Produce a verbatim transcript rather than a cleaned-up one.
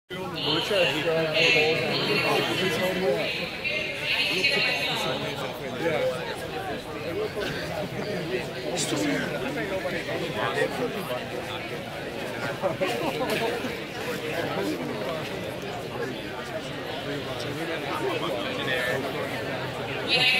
We're trying to figure out how to hold Yeah.